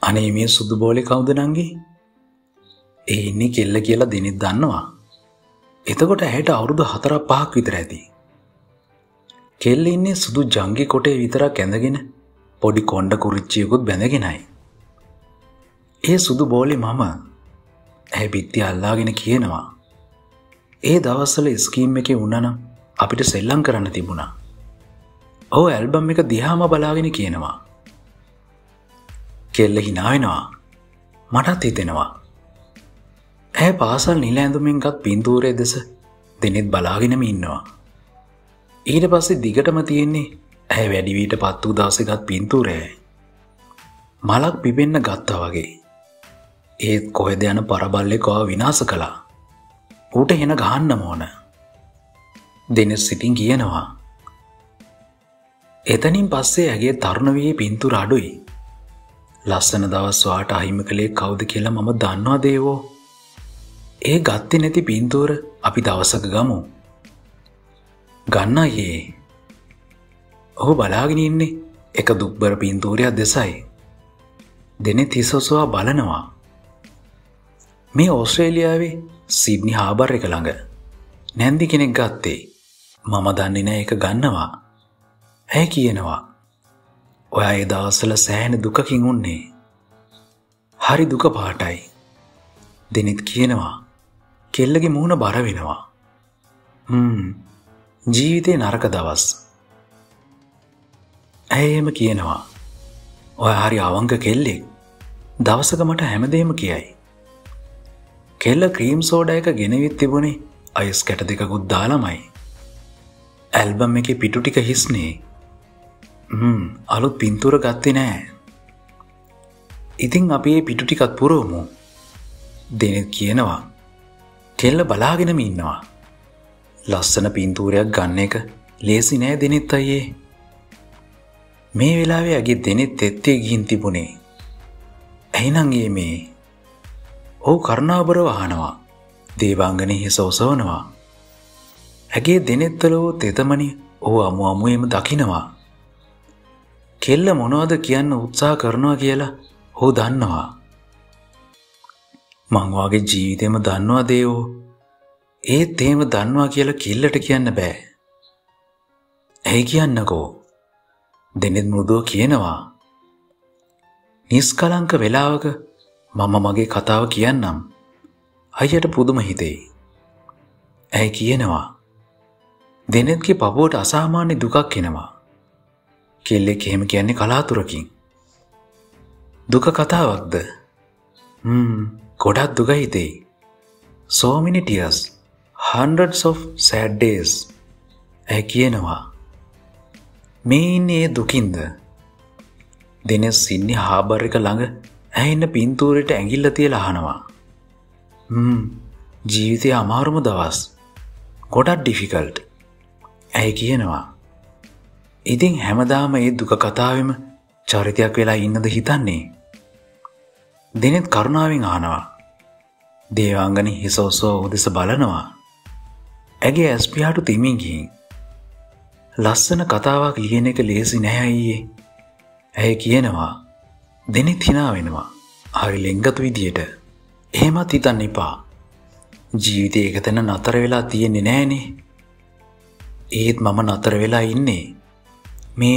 අනේ මේ සුදු බෝලේ කවුද නංගි? ඒ ඉන්නේ කෙල්ල කියලා දිනෙත් දන්නවා. එතකොට ඇයට අවුරුදු 4-5ක් විතර ඇති. කෙල්ල ඉන්නේ සුදු ජංගි කොටේ විතරක් ඇඳගෙන පොඩි කොණ්ඩ කුරිච්චියකුත් බැඳගෙනයි. ඒ සුදු බෝලේ මම ඇයි පිටි අල්ලාගෙන කියනවා. ඒ දවස්වල ස්කීම් එකේ වුණානම් අපිට සෙල්ලම් කරන්න තිබුණා. ඔව් ඇල්බම් එක දිහාම බලාගෙන කියනවා. කෙල්ල hina වෙනවා. මටත් හිතෙනවා. ඇය පාසල් නිල ඇඳුමින් ගත් පින්තූරයේ දෙස දිනෙත් බලාගෙනම ඉන්නවා. ඊට පස්සේ දිගටම තියෙන්නේ ඇය වැඩි වීට පත් වූ දවසේ ගත් පින්තූරයයි. මලක් පිපෙන්න ගත්තා වගේ. ඒත් කොහෙද යන පරබල්ලෙක් ඔව විනාශ කළා. ඌට හෙන ගහන්නම ඕන. දිනෙත් සිතින් කියනවා. එතනින් පස්සේ ඇගේ තරුණ වී පින්තූර අඩුයි. ලස්සන දවස් වාට අහිමි කළේ කවුද කියලා මම දන්නවා දේවෝ. ඒ ගත්තේ නැති පින්තූර අපි දවසක ගමු. ගන්නයේ. ඔහු බලාගෙන ඉන්නේ එක දුක්බර පින්තූරයක් දෙසයි. දෙනෙත් හිසොසවා බලනවා. මේ ඕස්ට්‍රේලියාවේ සිඩ්නි හාබර් එක ළඟ නැන්දි කෙනෙක් ගත්තේ. මම දන්නේ නැහැ ඒක ගන්නවා. ඇයි කියනවා. ඔයා ඒ දවස්වල සෑහෙන දුකකින් උන්නේ. හරි දුක පාටයි. දෙනෙත් කියනවා. කෙල්ලගේ මූණ බර වෙනවා. ජීවිතේ නරක දවස්. ඇයි එහෙම කියනවා. ඔයා හරි අවංක කෙල්ලෙක්. දවසක මට හැමදේම කියයි. කෙල්ල ක්‍රීම් සෝඩා එක ගෙනවිත් තිබුණේ අයිස් කැට දෙකකුත් දාලාමයි. ඇල්බම් එකේ පිටු ටික හිස්නේ. අලුත් පින්තූර ගත්තේ නෑ. ඉතින් අපි මේ පිටු ටිකත් පුරවමු. දෙනෙත් කියනවා. කෙල්ල බලාගෙනම ඉන්නවා. ලස්සන පින්තූරයක් ගන්න එක ලේසි නෑ දෙනෙත් අයියේ. මේ වෙලාවේ ඇගේ දෙනෙත් තෙත්තේ ගිහින් තිබුණේ. ඇයිනම් මේ ඔහු කරුණාබරව අහනවා. දේවාංගනේ හිස ඔසවනවා. ඇගේ දෙනෙත්වල වූ තෙතමනි ඔහු අමු අමුවේම දකිනවා. කෙල්ල මොනවද කියන්න උත්සාහ කරනවා කියලා ඔහු දන්නවා. මං වාගේ ජීවිතේම දන්නවා දේවෝ. ඒත් එහෙම දන්නවා කියලා කෙල්ලට කියන්න බෑ. ඇයි කියන්නකෝ? දෙනෙත් මෘදුව කියනවා. නිස්කලංක වෙලාවක මම මගේ කතාව කියන්නම්. අයියට පුදුම හිතෙයි. ඇයි කියනවා. දෙනෙත්ගේ පපුවට අසාමාන්‍ය දුකක් එනවා. කෙල්ලෙක් එහෙම කියන්නේ කලාතුරකින්. දුක කතාවක්ද? ගොඩක් දුක හිතෙයි. So many tears. Hundreds of sad days. ඇයි කියනවා. මේ ඉන්නේ ඒ දුකින්ද? දෙනෙත් සිඩ්නි හාබර් එක ළඟ ඇහින්න පින්තූරයට ඇඟිල්ල තියලා අහනවා. ජීවිතයේ අමාරුම දවස්. ගොඩක් ඩිෆිකල්ට්. ඇයි කියනවා. ඉතින් හැමදාම මේ දුක කතාවෙම චරිතයක් වෙලා ඉන්නද හිතන්නේ? දෙනෙත් කරුණාවෙන් අහනවා. දේවාංගනේ හිස ඔසව උදෙස බලනවා. ඇගේ ඇස් පියාටු තිමින් ගිහින්. ලස්සන කතාවක් ලියන එක ලේසි නෑ අයියේ. ඇයි කියනවා. දෙනෙත් hina වෙනවා. හරි ලෙන්ගතු විදියට. එහෙමත් හිතන්න එපා. ජීවිතේ එක තැන නතර වෙලා තියෙන්නේ නෑනේ. ඒත් මම නතර වෙලා ඉන්නේ. මේ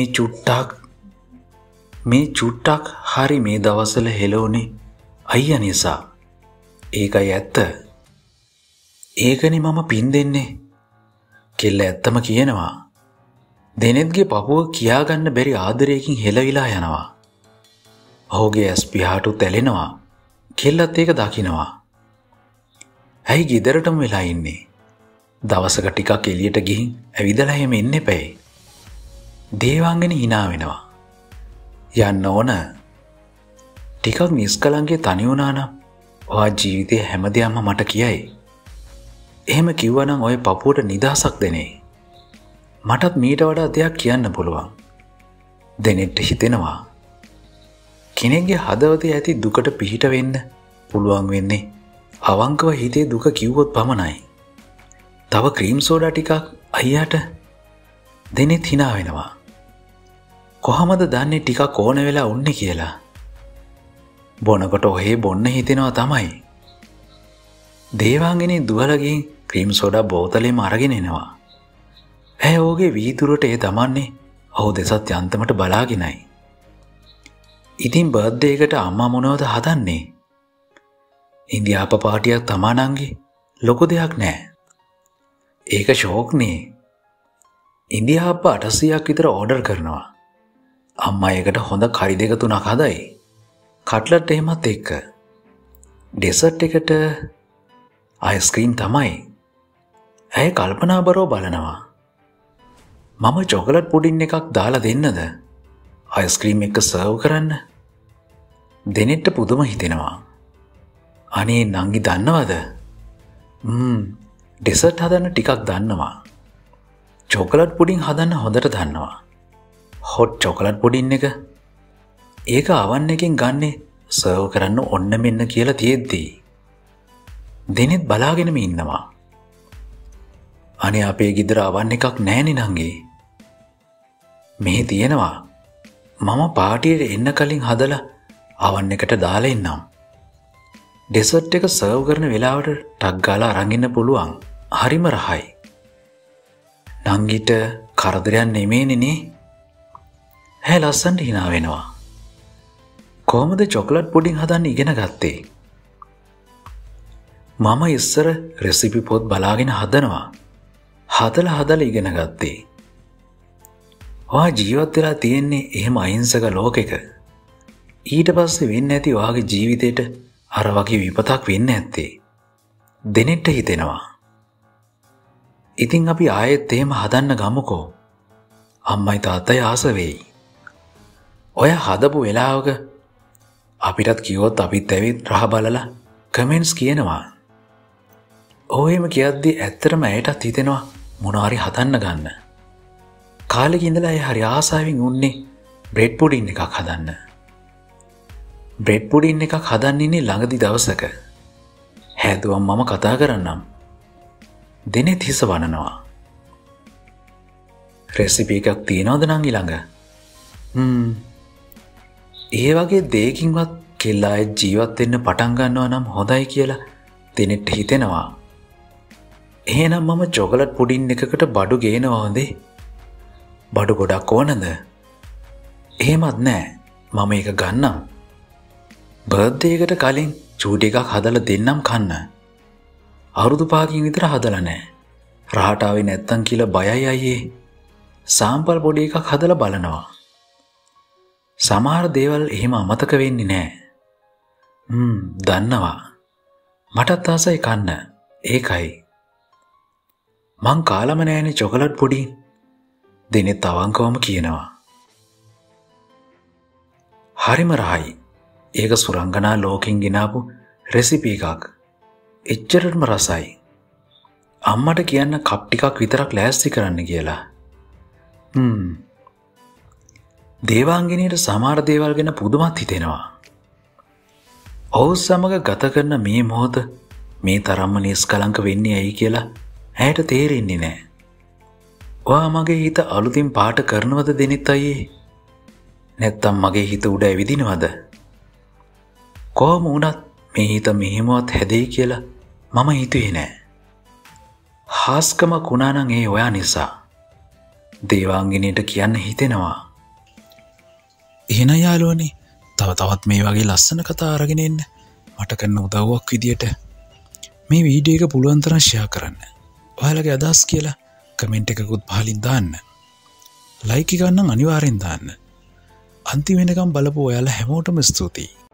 චුට්ටක් හරි මේ දවස්වල හෙලෝනේ අයියා නිසා. ඒකයි ඇත්ත. ඒකනේ මම පින් දෙන්නේ. කෙල්ල ඇත්තම කියනවා. දෙනෙත්ගේ පපුව කියාගන්න බැරි ආදරයකින් හෙලවිලා යනවා. ඔහුගේ ඇස් පියාටු තැලෙනවා. කෙල්ලත් ඒක දකිනවා. ඇයි ගෙදරටම වෙලා ඉන්නේ? දවසක ටිකක් එළියට ගිහින් ඇවිදලා එහෙම එන්න එපැයි. දේවාංගනේ hina වෙනවා. යන්න ඕන. ටිකක් නිස්කලංකේ තනි වුණා නම් ඔයා ජීවිතේ හැමදේම මට කියයි. එහෙම කිව්වනම් ඔය පපුවට නිදහසක් දෙන්නේ. මටත් මීට වඩා දෙයක් කියන්න පුළුවන්. දෙනෙත් හිතෙනවා. කෙනෙක්ගේ හදවතේ ඇති දුකට පිහිට වෙන්න පුළුවන් වෙන්නේ අවංකව හිතේ දුක කිව්වොත් පමණයි. තව ක්‍රීම් සෝඩා ටිකක් අයියාට. දෙනෙත් hina වෙනවා. කොහමද දන්නේ ටිකක් ඕන වෙලා උන්නේ කියලා? බොනකොට ඔහේ බොන්න හිතෙනවා තමයි. දේවාංගනේ දුවලගින් ක්‍රීම් සෝඩා බෝතලෙම අරගෙන එනවා. ඇය ඕගේ වීදුරට ඒ තමන්නේ ඔහු දෙසත් යන්තමට බලාගෙනයි. ඉතින් බර්ත්ඩේ එකට අම්මා මොනවද හදන්නේ? ඉන්දියාප පාටියක් තමානංගේ ලොකු දෙයක් නෑ. ඒක ෂෝක්නේ. ඉන්දියාප්ප 800ක් විතර ඕඩර් කරනවා. අම්මා ඒකට හොඳ කරි දෙක තුනක් හදයි. කට්ලට් එහෙමත් එක්ක. ඩෙසර්ට් එකට අයිස්ක්‍රීම් තමයි. ඇය කල්පනාබරව බලනවා. මම චොකලට් පුඩින් එකක් දාලා දෙන්නද? අයිස්ක්‍රීම් එක සර්ව් කරන්න. දෙනෙට්ට පුදුම හිතෙනවා. අනේ නංගි දන්නවද? ඩෙසර්ට් හදන්න ටිකක් දන්නවා. චොකලට් පුඩින් හදන්න හොඳට දන්නවා. හොට් චොකලට් පුඩින් එක ඒක අවන් එකෙන් ගන්නේ සර්ව් කරන්න ඔන්න මෙන්න කියලා තියෙද්දී දෙනෙත් බලාගෙනම ඉන්නවා. අනේ අපේ ගෙදර අවන් එකක් නෑනේ නංගි. මේ තියෙනවා. මම පාටියට එන්න කලින් හදලා අවන් එකට දාලා ඉන්නම්. ඩෙසර්ට් එක සර්ව් කරන වෙලාවට ටක් ගාලා අරන් ඉන්න පුළුවන්. හරිම රහයි. නංගිට කරදරයක් නෙමෙයිනේ නේ. ඇය ලස්සනට hina වෙනවා. කොහොමද චොකලට් පුඩින් හදන්න ඉගෙන ගත්තේ? මම ඉස්සර රෙසිපි පොත් බලාගෙන හදනවා. හදලා ඉගෙන ගත්තේ. ඔයා ජීවත් වෙලා තියෙන්නේ එහෙම අහිංසක ලෝකෙක. ඊට පස්සේ වෙන්නේ නැති ඔයාගේ ජීවිතේට අර වගේ විපතක් වෙන්නේ නැත්තේ. දෙනෙට්ට හිතෙනවා. ඉතින් අපි ආයෙත් එහෙම හදන්න ගමුකෝ. අම්මයි තාත්තයි ආස වෙයි. ඔය හදපු වෙලාවක අපිටත් කිව්වොත් අපිත් ඇවිත් රහ බලලා කමෙන්ට්ස් කියනවා. ඔහෙම කියද්දි ඇත්තටම ඇයටත් හිතෙනවා මොනවාරි හදන්න ගන්න. කාලෙක ඉඳලා ඇය හරි ආසාවෙන් උන්නේ බ්‍රෙඩ් පුඩින් එකක් හදන්න. බ්‍රෙඩ් පුඩින් එකක් හදන්න ඉන්නේ ළඟදි දවසක. හැදුවම් මම කතා කරන්නම්. දෙනෙත් හිස වනනවා. රෙසිපි එකක් තියනවද නංගි ළඟ? ඒ වගේ දෙයකින්වත් කෙල්ලා අය ජීවත් වෙන්න පටන් ගන්නවා නම් හොඳයි කියලා දෙනෙට හිතෙනවා. එහෙනම් මම චොකලට් පුඩින් එකකට බඩු ගේනවා හොඳේ. බඩු ගොඩක් ඕනද? එහෙමත් නෑ. මම ඒක ගන්නම්. බර්ත්ඩේ එකට කලින් චූටි එකක් හදලා දෙන්නම් කන්න. අවුරුදු 5කින් විතර හදලා නෑ. රහට ආවේ නැත්තම් කියලා බයයි අයියේ. සාම්පල් පොඩි එකක් හදලා බලනවා. සමහර දේවල් එහෙම අමතක වෙන්නේ නෑ. දන්නවා. මටත් ආසයි කන්න. ඒකයි. මං කාලම නෑනේ චොකලට් පුඩින්. දෙනෙත් අවංකවම කියනවා. හරිම රහයි. ඒක සුරංගනා ලෝකෙන් ගෙනාපු රෙසිපි එකක්. එච්චරටම රසයි. අම්මට කියන්න කප් ටිකක් විතරක් ලෑස්ති කරන්න කියලා. දේවාංගිනියට සමහර දේවල් ගැන පුදුමත් හිතෙනවා. ඔහු සමග ගත කරන මේ මොහොත මේ තරම්ම නිස්කලංක වෙන්නේ ඇයි කියලා ඇයට තේරෙන්නේ නෑ. ඔයා මගේ හිත අලුතින් පාට කරනවද දෙනෙත් අයියේ? නැත්තම් මගේ හිත උඩ ඇවිදිනවද? කොහොම වුණත් මේ හිත මෙහෙමවත් හැදෙයි කියලා මම හිතුවේ නෑ. හාස්කමක් වුණා නම් ඒ ඔයා නිසා. දේවාංගිනියට කියන්න හිතෙනවා. එහෙනම් යාළුවනේ තවත් මේ වගේ ලස්සන කතා අරගෙන එන්න මට කරන උදව්වක් විදියට මේ වීඩියෝ එක පුළුවන් තරම් ෂෙයා කරන්න. ඔයාලගේ අදහස් කියලා කමෙන්ට් එකකුත් පහලින් දාන්න. ලයික් එක ගන්න අනිවාර්යෙන් දාන්න. අන්තිම වෙනකම් බලපු ඔයාලා හැමෝටම ස්තුතියි.